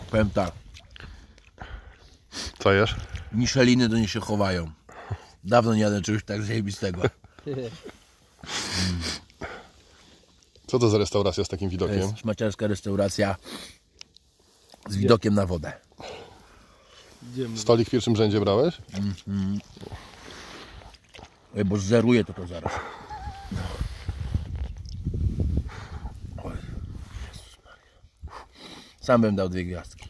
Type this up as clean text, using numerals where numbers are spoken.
Powiem tak. Co jesz? Micheliny do niej się chowają. Dawno nie jadłem czegoś tak zajebistego. Co to za restauracja z takim To widokiem? jest szmaciarska restauracja z widokiem na wodę. Stolik w pierwszym rzędzie brałeś? Oj, bo zeruję to zaraz. Oj. Sam bym dał 2 gwiazdki.